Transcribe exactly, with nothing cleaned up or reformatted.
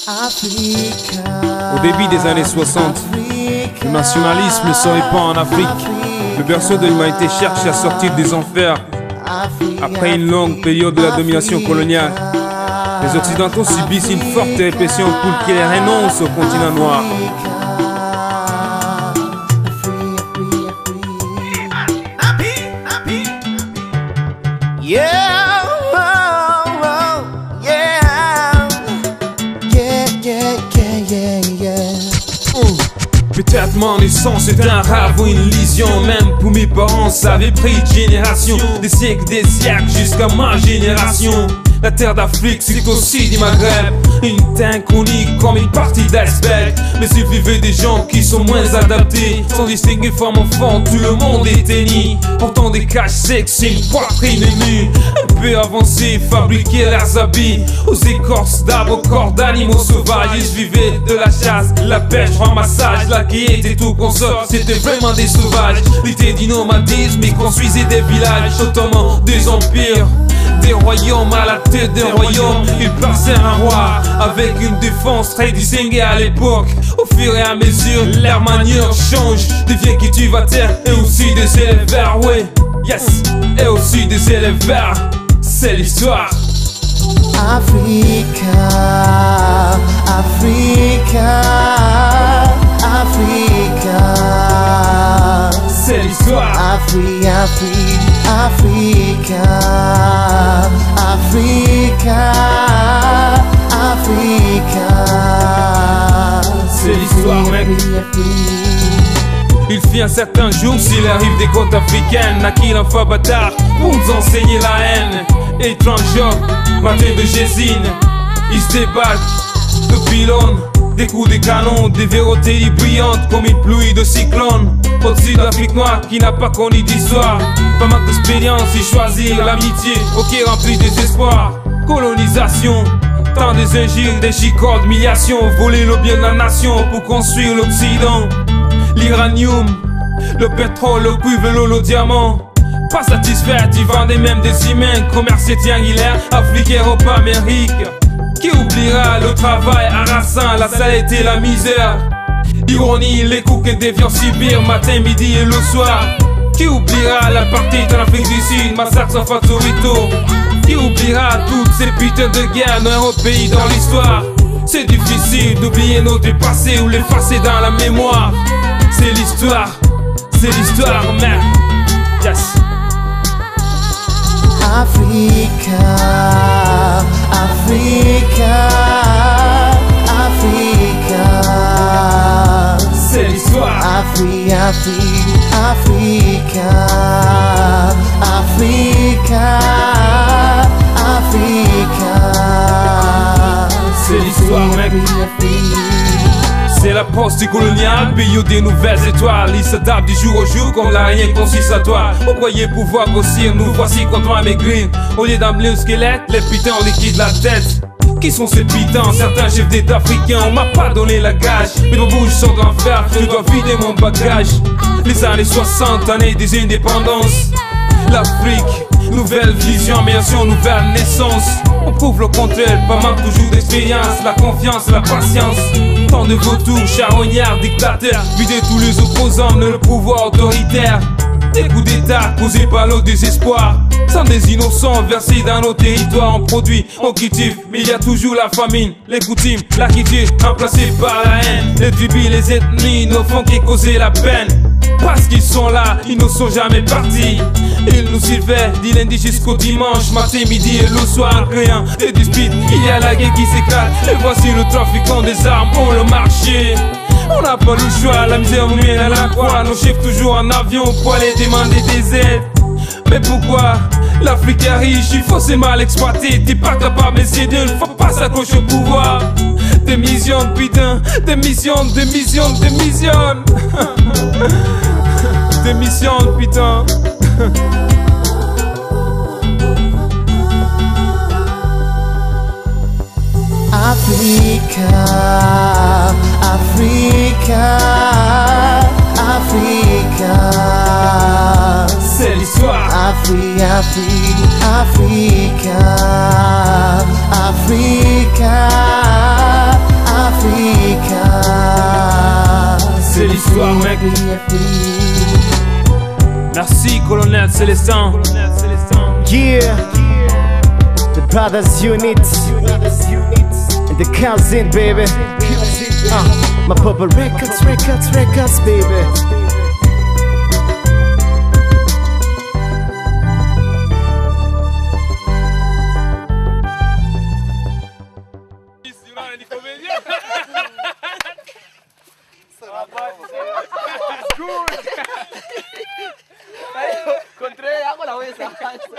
Au début des années soixante, le nationalisme se répand en Afrique. Le berceau de l'humanité cherche à sortir des enfers. Après une longue période de la domination coloniale, les Occidentaux subissent une forte répression pour qu'ils renoncent au continent noir. Yeah, oh, oh, yeah, yeah, yeah, yeah, yeah, yeah. Mm. Peut-être mon naissance est un rêve ou une illusion. Même pour mes parents, ça avait pris de génération, des siècles, des siècles, jusqu'à ma génération. La terre d'Afrique, c'est aussi du Maghreb. Une terre chronique comme une partie d'iceberg. Mais il vivait des gens qui sont moins adaptés. Sans distinguer femme enfant, tout le monde était ni. Pourtant des caches sexy, une poitrine nue. Un peu avancé, fabriquer leurs habits aux écorces d'arbres, corps d'animaux sauvages. Ils vivaient de la chasse, la pêche, ramassage, la cueillette et tout consort. C'était vraiment des sauvages. L'idée du nomadisme, ils construisaient des villages, notamment des empires. Des royaumes à la tête d'un royaume, il passait un roi avec une défense très distinguée à l'époque. Au fur et à mesure, leur manière change. Des vieux qui tuent à terre et aussi des élèves verts, ouais, yes, et aussi des élèves verts. C'est l'histoire. Africa, Africa, Africa. C'est l'histoire. Afri, Afri, Africa, Africa, Africa. C'est l'histoire, mec. Il fit un certain jour, s'il arrive des côtes africaines, naquit l'enfant bâtard pour nous enseigner la haine. Étrange job, matin de gésine, il se débattent de pylônes, des coups de canon, des verroteries brillantes comme une pluie de cyclone. Au-dessus de l'Afrique noire qui n'a pas connu d'histoire, pas manque d'expérience, il choisit l'amitié, ok rempli d'espoir. Colonisation, tant des injures, des chicots, d'humiliation, voler le bien de la nation pour construire l'Occident. L'uranium, le pétrole, le cuivre, l'eau, le diamant. Pas satisfait, ils vendaient même des humains, commerce triangulaire, Afrique, Europe, Amérique. Qui oubliera le travail harassant, la saleté, la misère. Ironie, les coups que déviants subir matin, midi et le soir. Qui oubliera l'apartheid en Afrique du Sud, massacre sans Fatorito. Qui oubliera toutes ces putains de guerres dans un pays dans l'histoire. C'est difficile d'oublier notre passé ou l'effacer dans la mémoire. C'est l'histoire, c'est l'histoire, mec. Yes. Africa, Africa, Africa. C'est l'histoire. Afri, Afri, Africa, Africa, Africa. C'est l'histoire, mec. C'est la poste coloniale, pays des nouvelles étoiles. Ils s'adaptent du jour au jour comme la rien consiste à toi. Vous croyez pouvoir grossir, nous voici contre à maigrir. Au lieu d'amener le squelette, les putains on liquide la tête. Qui sont ces putains? Certains chefs d'état africains, on m'a pas donné la gage. Mais mon bouche sont en fer, je dois vider mon bagage. Les années soixante, années des indépendances. L'Afrique, nouvelle vision, mais aussi nouvelle naissance. On prouve le contraire, pas manque toujours d'expérience, la confiance, la patience. Tant de vautours, charognards, dictateurs, vider tous les opposants de le pouvoir autoritaire. Des coups d'état causés par le désespoir. Sans des innocents versés dans nos territoires, on produit, on cultive, mais il y a toujours la famine, les coutumes, la quitter, remplacée par la haine. Les tribus, les ethnies, nos fonds qui causaient la peine. Parce qu'ils sont là, ils ne sont jamais partis. Ils nous servaient du lundi jusqu'au dimanche, matin, midi et le soir, rien de dispute. Il y a la guerre qui s'éclate, et voici le trafiquant des armes, on le marché. On n'a pas le choix, la misère nous mène à la croix. Nos chefs toujours en avion pour aller demander des aides. Mais pourquoi l'Afrique est riche, il faut c'est mal exploité. T'es pas capable d'essayer de, faut pas s'accrocher au pouvoir. Des millions de putain, des millions, des millions, des millions. Des millions de putain. Africa, Africa, Africa. C'est l'histoire. Afri, Afri, Africa, Africa, be free. Merci colonel Célestin. Yeah, the brothers unit and the cousin baby. Uh, my papa records, records, records baby. Kontre ako lang sa